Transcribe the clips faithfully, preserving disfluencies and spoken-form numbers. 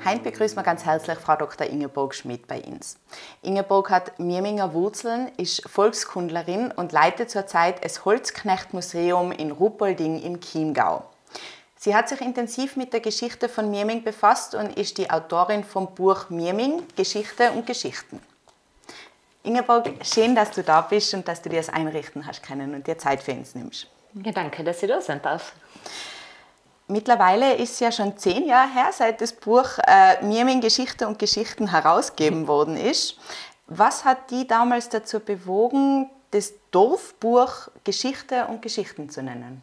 Heute begrüßen wir ganz herzlich Frau Doktor Ingeborg Schmidt bei uns. Ingeborg hat Mieminger Wurzeln, ist Volkskundlerin und leitet zurzeit das Holzknecht-Museum in Ruppolding im Chiemgau. Sie hat sich intensiv mit der Geschichte von Mieming befasst und ist die Autorin vom Buch Mieming – Geschichte und Geschichten. Ingeborg, schön, dass du da bist und dass du dir das einrichten hast können und dir Zeit für uns nimmst. Ja, danke, dass ich da sein darf. Mittlerweile ist es ja schon zehn Jahre her, seit das Buch äh, Mieming – Geschichte und Geschichten herausgegeben worden ist. Was hat die damals dazu bewogen, das Dorfbuch Geschichte und Geschichten zu nennen?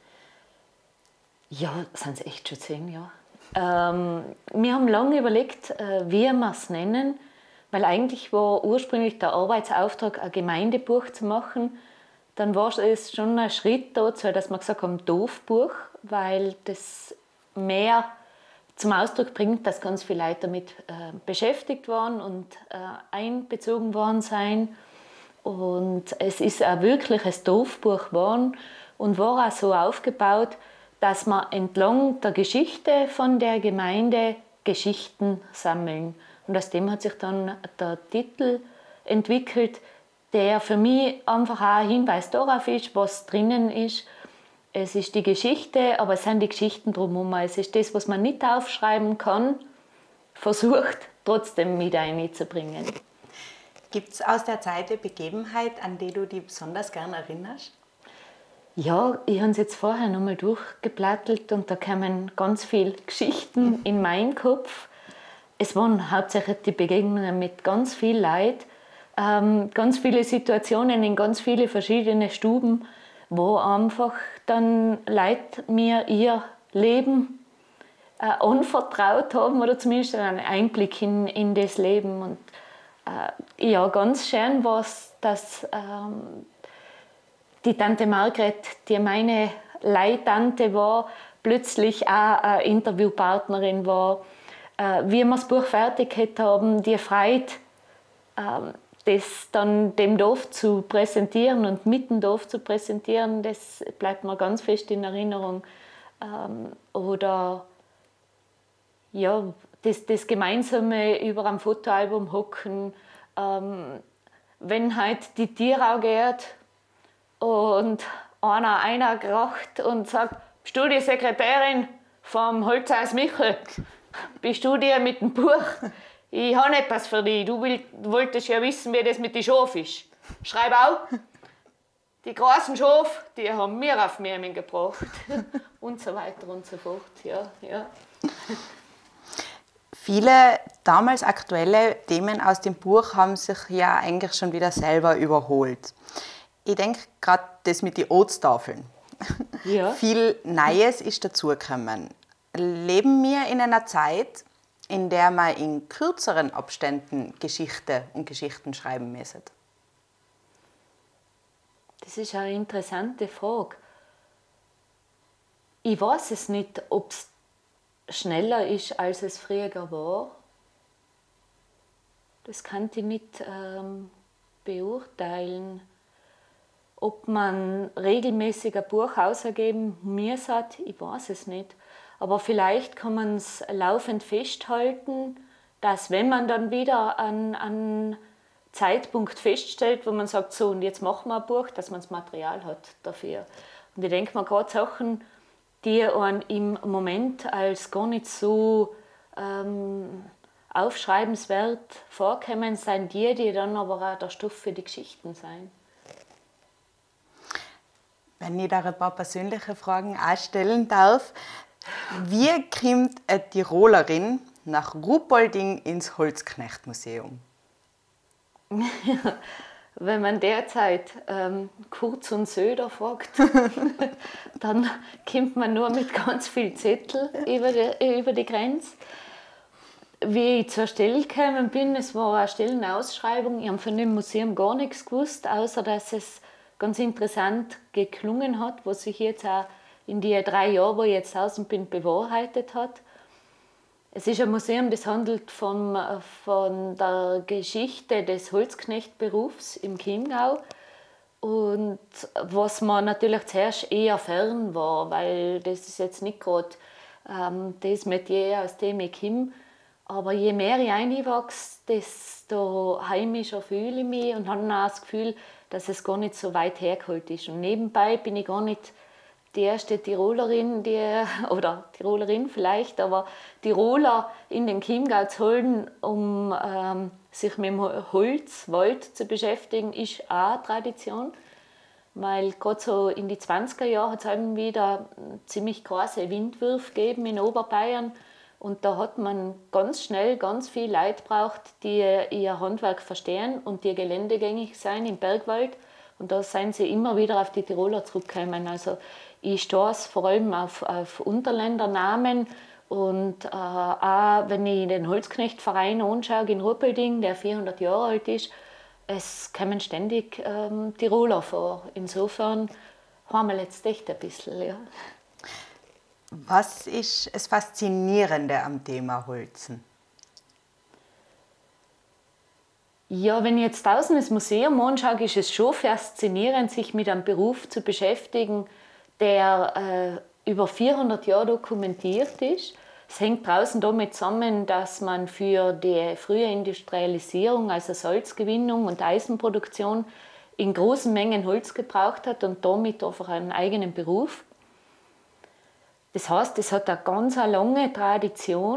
Ja, sind es echt schon zehn Jahre. Ähm, wir haben lange überlegt, äh, wie wir es nennen, weil eigentlich war ursprünglich der Arbeitsauftrag, ein Gemeindebuch zu machen. Dann war es schon ein Schritt dazu, dass wir gesagt haben, Dorfbuch, weil das mehr zum Ausdruck bringt, dass ganz viele Leute damit äh, beschäftigt waren und äh, einbezogen worden sein. Und es ist auch wirklich ein Dorfbuch geworden und war auch so aufgebaut, dass wir entlang der Geschichte von der Gemeinde Geschichten sammeln. Und aus dem hat sich dann der Titel entwickelt, der für mich einfach auch ein Hinweis darauf ist, was drinnen ist. Es ist die Geschichte, aber es sind die Geschichten drumherum. Es ist das, was man nicht aufschreiben kann, versucht trotzdem mit einzubringen. Gibt es aus der Zeit eine Begebenheit, an die du dich besonders gerne erinnerst? Ja, ich habe es jetzt vorher noch mal durchgeplattelt und da kamen ganz viele Geschichten in meinen Kopf. Es waren hauptsächlich die Begegnungen mit ganz vielen Leuten, ähm, ganz viele Situationen in ganz viele verschiedene Stuben, wo einfach dann Leute mir ihr Leben äh, anvertraut haben oder zumindest einen Einblick in, in das Leben. Und äh, ja, ganz schön war es, dass ähm, die Tante Margret, die meine Leittante war, plötzlich auch eine Interviewpartnerin war. Äh, wie wir das Buch fertig haben, die Freude, äh, das dann dem Dorf zu präsentieren und mit dem Dorf zu präsentieren, das bleibt mir ganz fest in Erinnerung. Ähm, oder ja, das, das gemeinsame über ein Fotoalbum hocken, ähm, wenn halt die Tierau geht und einer einer kracht und sagt, bist du die Sekretärin vom Holzhaus Michel? Bist du die mit dem Buch? Ich habe etwas für dich. Du wolltest ja wissen, wie das mit den Schafen ist. Schreib auch. Die großen Schafe, die haben wir auf Mieming gebracht. Und so weiter und so fort. Ja, ja. Viele damals aktuelle Themen aus dem Buch haben sich ja eigentlich schon wieder selber überholt. Ich denke gerade das mit den Ortstafeln. Ja. Viel Neues ist dazugekommen. Leben wir in einer Zeit, in der man in kürzeren Abständen Geschichte und Geschichten schreiben müssen? Das ist eine interessante Frage. Ich weiß es nicht, ob es schneller ist, als es früher war. Das kann ich nicht ähm, beurteilen. Ob man regelmäßig ein Buch ausgeben muss, ich weiß es nicht. Aber vielleicht kann man es laufend festhalten, dass wenn man dann wieder einen, einen Zeitpunkt feststellt, wo man sagt, so und jetzt machen wir ein Buch, dass man das Material hat dafür. Und ich denke mir, gerade Sachen, die einem im Moment als gar nicht so ähm, aufschreibenswert vorkommen, sind die, die dann aber auch der Stoff für die Geschichten sein. Wenn ich da ein paar persönliche Fragen auch stellen darf. Wie kommt eine Tirolerin nach Ruppolding ins Holzknecht-Museum? Wenn man derzeit ähm, Kurz und Söder fragt, dann kommt man nur mit ganz viel Zettel über die, über die Grenze. Wie ich zur Stelle gekommen bin, es war eine Stellenausschreibung. Ich habe von dem Museum gar nichts gewusst, außer dass es ganz interessant geklungen hat, was sich jetzt auch in die drei Jahren, wo ich jetzt draußen bin, bewahrheitet hat. Es ist ein Museum, das handelt von, von der Geschichte des Holzknechtberufs im Chiemgau. Und was mir natürlich zuerst eher fern war, weil das ist jetzt nicht gerade ähm, das Metier, aus dem ich komme. Aber je mehr ich reinwachse, desto heimischer fühle ich mich und habe auch das Gefühl, dass es gar nicht so weit hergeholt ist. Und nebenbei bin ich gar nicht die erste Tirolerin, die, oder Tirolerin vielleicht, aber Tiroler in den Chiemgau zu holen, um ähm, sich mit dem Holz, Wald zu beschäftigen, ist auch eine Tradition. Weil gerade so in die zwanziger Jahre hat es eben wieder ziemlich große Windwürfe gegeben in Oberbayern. Und da hat man ganz schnell ganz viel Leute gebraucht, die ihr Handwerk verstehen und die geländegängig sein im Bergwald. Und da sind sie immer wieder auf die Tiroler zurückgekommen. Also ich stoße vor allem auf, auf Unterländernamen und äh, auch wenn ich den Holzknechtverein anschaue in Ruppelding, der vierhundert Jahre alt ist, es kommen ständig ähm, Tiroler vor. Insofern haben wir jetzt echt ein bisschen. Ja. Was ist das Faszinierende am Thema Holzen? Ja, wenn ich jetzt draußen das Museum anschaue, ist es schon faszinierend, sich mit einem Beruf zu beschäftigen, der äh, über vierhundert Jahre dokumentiert ist. Es hängt draußen damit zusammen, dass man für die frühe Industrialisierung, also Salzgewinnung und Eisenproduktion, in großen Mengen Holz gebraucht hat und damit einfach einen eigenen Beruf. Das heißt, es hat eine ganz eine lange Tradition,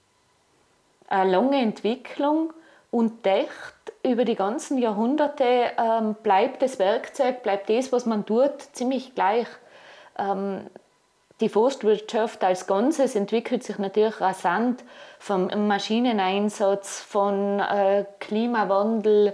eine lange Entwicklung und echt über die ganzen Jahrhunderte ähm, bleibt das Werkzeug, bleibt das, was man tut, ziemlich gleich. Ähm, Die Forstwirtschaft als Ganzes entwickelt sich natürlich rasant vom Maschineneinsatz, von äh, Klimawandel,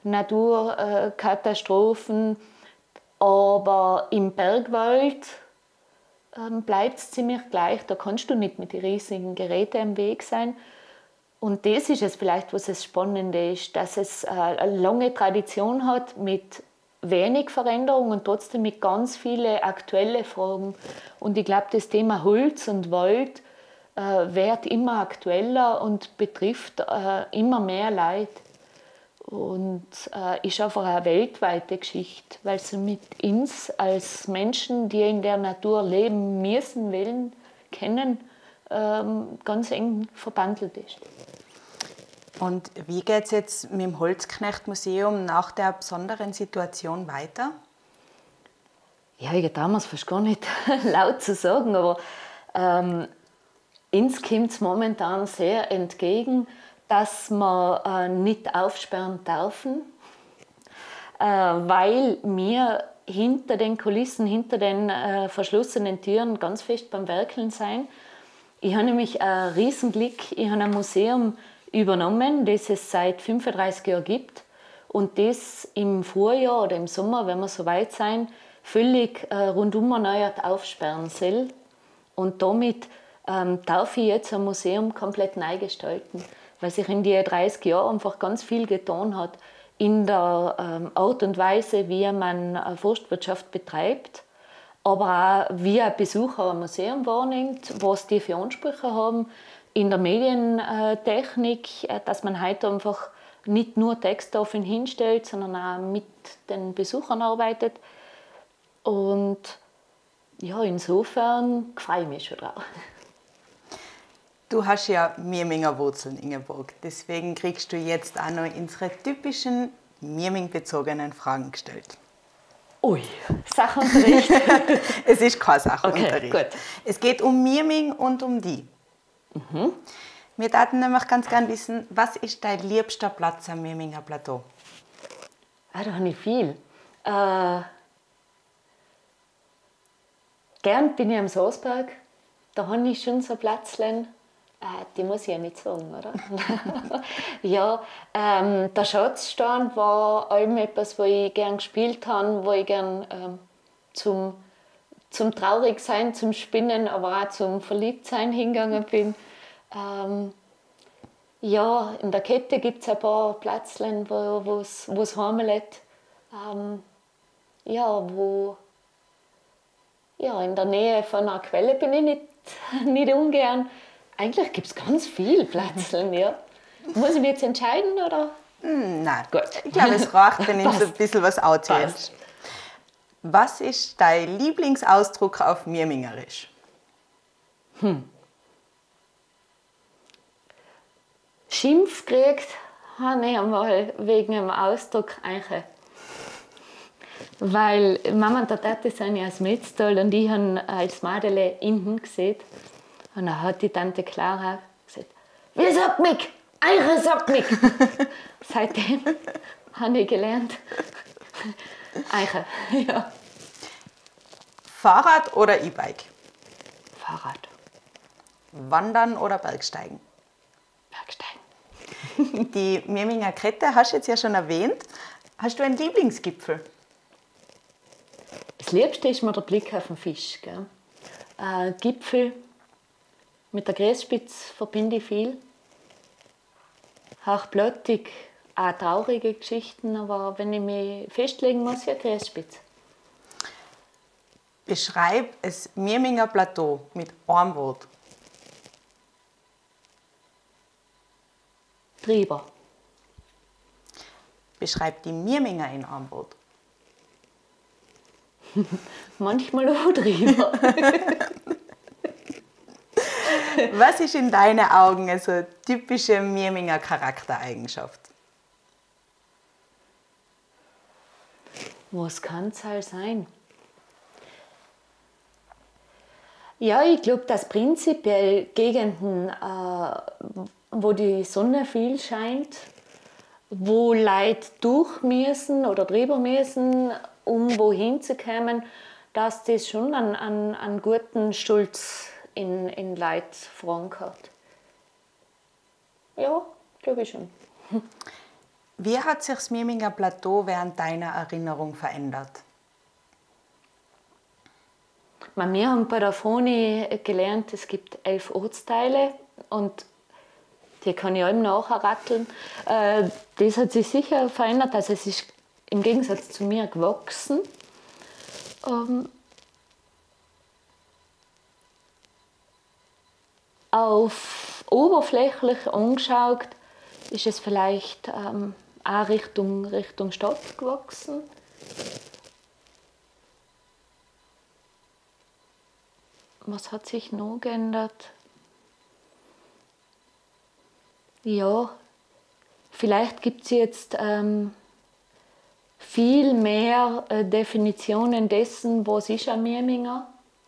Naturkatastrophen. Äh, Aber im Bergwald äh, bleibt es ziemlich gleich. Da kannst du nicht mit den riesigen Geräten im Weg sein. Und das ist es vielleicht, was das Spannende ist, dass es äh, eine lange Tradition hat mit wenig Veränderung und trotzdem mit ganz vielen aktuellen Fragen. Und ich glaube, das Thema Holz und Wald äh, wird immer aktueller und betrifft äh, immer mehr Leute. Und äh, ist einfach eine weltweite Geschichte, weil sie mit uns als Menschen, die in der Natur leben müssen, wollen, kennen, ähm, ganz eng verbandelt ist. Und wie geht es jetzt mit dem Holzknecht-Museum nach der besonderen Situation weiter? Ja, ich traue mir es fast gar nicht laut zu sagen, aber ähm, uns kommt es momentan sehr entgegen, dass wir äh, nicht aufsperren dürfen, äh, weil wir hinter den Kulissen, hinter den äh, verschlossenen Türen ganz fest beim Werkeln sein. Ich habe nämlich ein Riesenglück, ich habe ein Museum übernommen, das es seit fünfunddreißig Jahren gibt und das im Frühjahr oder im Sommer, wenn wir so weit sein, völlig äh, rundum erneuert aufsperren soll. Und damit ähm, darf ich jetzt ein Museum komplett neu gestalten, weil sich in den dreißig Jahren einfach ganz viel getan hat in der ähm, Art und Weise, wie man äh, Forstwirtschaft betreibt, aber auch wie ein Besucher ein Museum wahrnimmt, was die für Ansprüche haben, in der Medientechnik, dass man heute einfach nicht nur Texttafeln hinstellt, sondern auch mit den Besuchern arbeitet. Und ja, insofern freue ich mich schon drauf. Du hast ja Mirminger Wurzeln, Ingeborg. Deswegen kriegst du jetzt auch noch unsere typischen Mirming-bezogenen Fragen gestellt. Ui, Sachunterricht? Es ist kein Sachunterricht. Okay, gut. Es geht um Mirming und um die. Mhm. Wir würden nämlich ganz gerne wissen, was ist dein liebster Platz am Mirminger Plateau? Ah, da habe ich viel. Äh, gern bin ich am Soßberg. Da habe ich schon so Plätzchen. Äh, die muss ich ja nicht sagen, oder? Ja, ähm, der Schatzstand war allem etwas, wo ich gern gespielt habe, wo ich gern ähm, zum zum Traurigsein, zum Spinnen, aber auch zum Verliebtsein hingegangen bin. Ähm, ja, in der Kette gibt es ein paar Plätzchen, wo es heimelt. Ähm, ja, wo, ja, in der Nähe von einer Quelle bin ich nicht, nicht ungern. Eigentlich gibt es ganz viele Plätzchen, ja. Muss ich mich jetzt entscheiden, oder? Mm, nein, gut. Ich glaube, es reicht, wenn du so ein bisschen was auswählst. Was ist dein Lieblingsausdruck auf Mirmingerisch? Hm. Schimpf gekriegt habe ich einmal wegen dem Ausdruck Eiche. Weil Mama und der Tante sind ja aus Metztal und ich habe als Madele innen gesehen. Und dann hat die Tante Clara gesagt, wie sagt mich? Eiche sagt mich. Seitdem habe ich gelernt. Eiche, ja. Fahrrad oder E-Bike? Fahrrad. Wandern oder Bergsteigen? Bergsteigen. Die Mirminger Kette hast du jetzt ja schon erwähnt. Hast du einen Lieblingsgipfel? Das Liebste ist mir der Blick auf den Fisch. Gell? Äh, Gipfel mit der Grässpitze verbinde ich viel. Hauchblötig, auch traurige Geschichten, aber wenn ich mich festlegen muss, ja Grässpitze. Beschreib das Mirminger Plateau mit einem Wort. Drüber. Beschreib die Mirminger in einem Wort. Manchmal auch drüber. Was ist in deinen Augen so eine typische Mirminger Charaktereigenschaft? Was kann es halt sein? Ja, ich glaube, dass prinzipiell Gegenden, äh, wo die Sonne viel scheint, wo Leute durch müssen oder drüber müssen, um wohin zu kommen, dass das schon einen, einen, einen guten Stolz in, in Leute verankert. Ja, glaube ich schon. Wie hat sich das Mirminger Plateau während deiner Erinnerung verändert? Wir haben bei der Foni gelernt, es gibt elf Ortsteile und die kann ich allem nachratteln. Das hat sich sicher verändert, also es ist im Gegensatz zu mir gewachsen. Auf oberflächlich angeschaut ist es vielleicht ähm, auch Richtung, Richtung Stadt gewachsen. Was hat sich noch geändert? Ja, vielleicht gibt es jetzt ähm, viel mehr äh, Definitionen dessen, was ist ein Mirminger.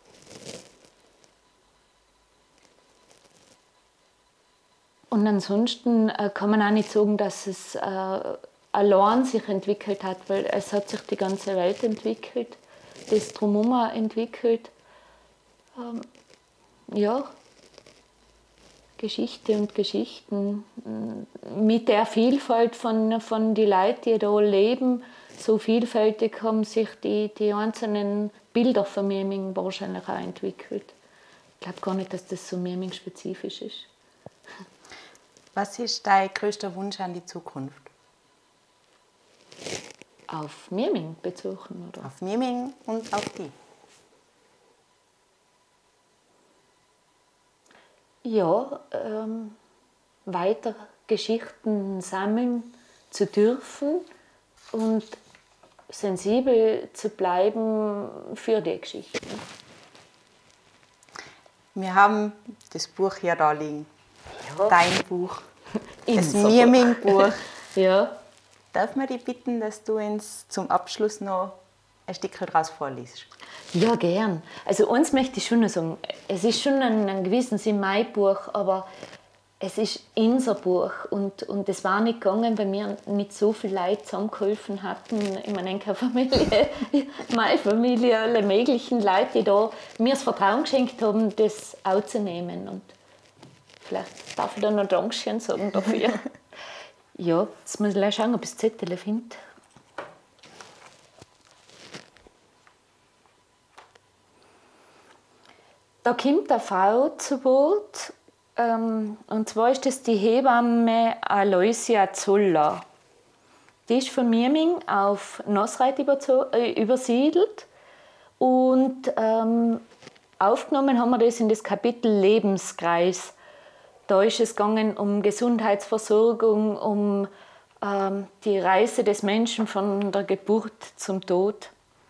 Und ansonsten äh, kann man auch nicht sagen, dass es äh, allein sich entwickelt hat, weil es hat sich die ganze Welt entwickelt, das Drumherum entwickelt. Ähm, ja, Geschichte und Geschichten. Mit der Vielfalt von, von den Leuten, die da leben, so vielfältig haben sich die, die einzelnen Bilder von Mirming wahrscheinlich auch entwickelt. Ich glaube gar nicht, dass das so Mirming-spezifisch ist. Was ist dein größter Wunsch an die Zukunft? Auf Mirming bezogen, oder? Auf Mirming und auf die. Ja, ähm, weiter Geschichten sammeln zu dürfen und sensibel zu bleiben für die Geschichten. Wir haben das Buch hier da liegen. Ja. Dein Buch. Das Unser Mirming-Buch. Ja. Darf man dich bitten, dass du uns zum Abschluss noch ein Stück daraus vorliest? Ja, gern. Also eins möchte ich schon noch sagen. Es ist schon ein, ein gewissen Sinn mein Buch, aber es ist unser Buch. Und, und das war nicht gegangen, weil wir nicht so viele Leute zusammengeholfen hatten. In meiner Familie, meine Familie, alle möglichen Leute, die da mir das Vertrauen geschenkt haben, das aufzunehmen. Und vielleicht darf ich da noch Dankeschön sagen dafür. Ja, jetzt muss ich schauen, ob ich das Zettel finde. Da kommt eine Frau zu Wort, ähm, und zwar ist das die Hebamme Aloysia Zoller. Die ist von Mirming auf Nasreit äh, übersiedelt und ähm, aufgenommen haben wir das in das Kapitel Lebenskreis. Da ist es gegangen um Gesundheitsversorgung, um ähm, die Reise des Menschen von der Geburt zum Tod.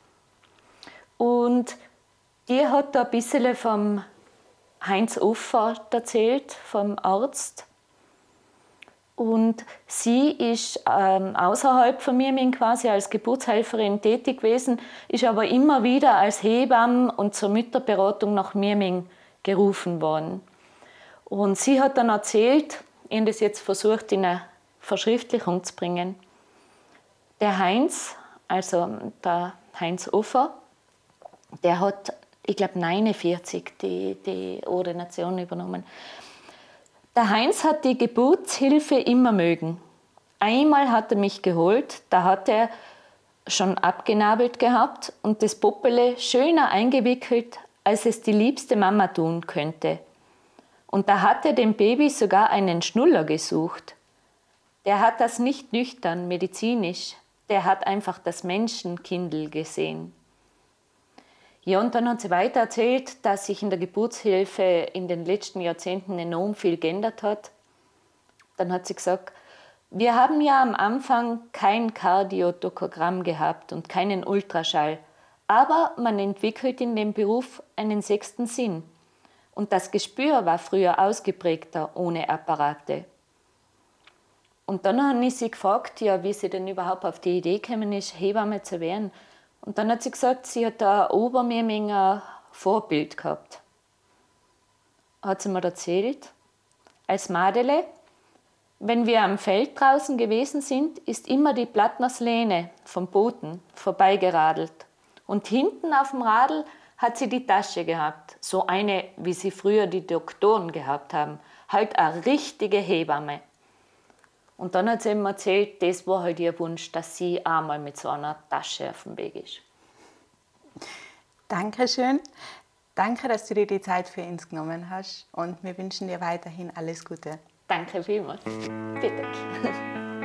Und die hat da ein bisschen vom Heinz Offer erzählt, vom Arzt. Und sie ist ähm, außerhalb von Mieming quasi als Geburtshelferin tätig gewesen, ist aber immer wieder als Hebamme und zur Mütterberatung nach Mieming gerufen worden. Und sie hat dann erzählt, ich habe das jetzt versucht in eine Verschriftlichung zu bringen, der Heinz, also der Heinz Offer, der hat, ich glaube, neunundvierzig die, die Ordination übernommen. Der Heinz hat die Geburtshilfe immer mögen. Einmal hat er mich geholt, da hat er schon abgenabelt gehabt und das Poppele schöner eingewickelt, als es die liebste Mama tun könnte. Und da hat er dem Baby sogar einen Schnuller gesucht. Der hat das nicht nüchtern, medizinisch, der hat einfach das Menschenkindl gesehen. Ja, und dann hat sie weiter erzählt, dass sich in der Geburtshilfe in den letzten Jahrzehnten enorm viel geändert hat. Dann hat sie gesagt, wir haben ja am Anfang kein Kardiotokogramm gehabt und keinen Ultraschall, aber man entwickelt in dem Beruf einen sechsten Sinn. Und das Gespür war früher ausgeprägter ohne Apparate. Und dann habe ich sie gefragt, ja, wie sie denn überhaupt auf die Idee gekommen ist, Hebamme zu werden. Und dann hat sie gesagt, sie hat ein Obermieminger Vorbild gehabt. Hat sie mir erzählt, als Madele, wenn wir am Feld draußen gewesen sind, ist immer die Plattners Lene vom Boten vorbeigeradelt. Und hinten auf dem Radl hat sie die Tasche gehabt, so eine, wie sie früher die Doktoren gehabt haben, halt eine richtige Hebamme. Und dann hat sie ihm erzählt, das war halt ihr Wunsch, dass sie einmal mit so einer Tasche auf dem Weg ist. Dankeschön. Danke, dass du dir die Zeit für uns genommen hast und wir wünschen dir weiterhin alles Gute. Danke vielmals. Bitte.